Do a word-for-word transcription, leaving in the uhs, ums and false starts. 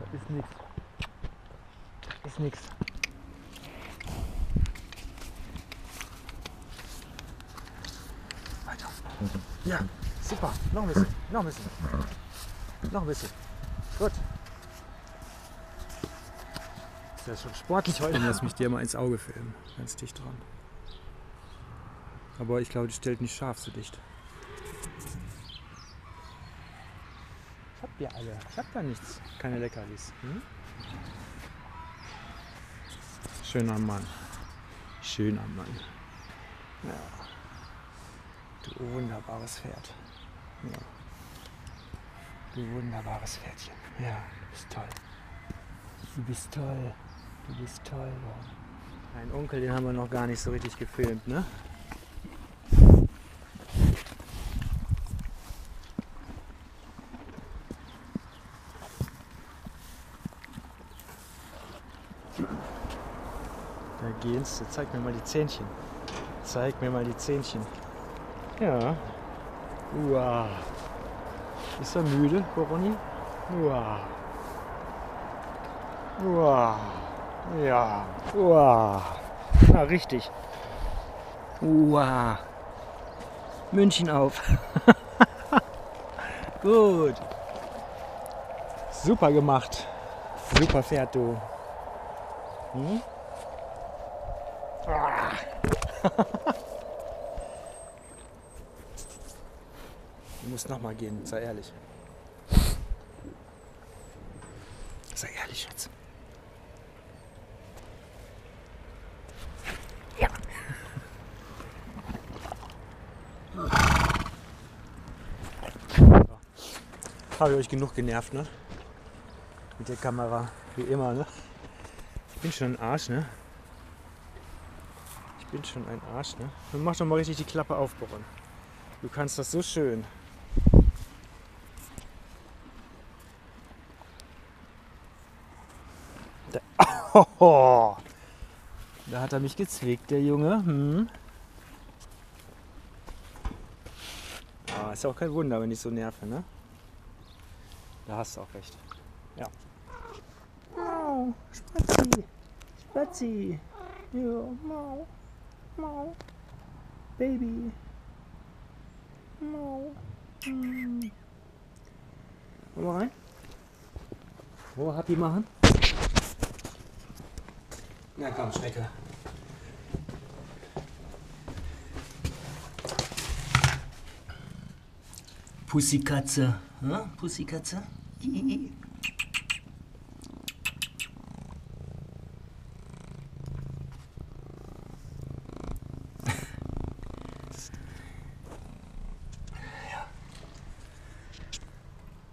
Ist nix. Ist nix. Weiter. Ja, super. Noch ein bisschen. Noch ein bisschen. Noch ein bisschen. Gut. Ist ja schon sportlich heute. Lass mich dir mal ins Auge filmen. Ganz dicht dran. Aber ich glaube, die stellt nicht scharf so dicht. Ich hab die alle. Ich hab da nichts. Keine Leckerlis. Hm? Schöner Mann. Schöner Mann. Ja. Du wunderbares Pferd. Ja. Du wunderbares Pferdchen. Ja, du bist toll. Du bist toll. Du bist toll. Ein Onkel, den haben wir noch gar nicht so richtig gefilmt, ne? Da gehen's. Zeig mir mal die Zähnchen. Zeig mir mal die Zähnchen. Ja. Uah. Ist er müde, Boroni? Uah. Uah. Ja. Uah. Na, richtig. Uah. München auf. Gut. Super gemacht. Super Pferd, du. Hm? Ah. Du musst noch mal gehen, sei ehrlich. Sei ehrlich, Schatz. Ja. Habe ich euch genug genervt, ne? Mit der Kamera, wie immer, ne? Ich bin schon ein Arsch, ne? Ich bin schon ein Arsch, ne? Dann mach doch mal richtig die Klappe auf, Boron. Du kannst das so schön. Da, oh, da hat er mich gezwickt, der Junge. Hm? Ah, ist ja auch kein Wunder, wenn ich so nerve, ne? Da hast du auch recht. Ja. Mau, Spatzi, Spatzi. Ja, Mau, Mau, Baby. Mau. Hm. Wollen wir rein? Wo happy machen? Na komm, Schnecke. Pussykatze, hm? Pussykatze?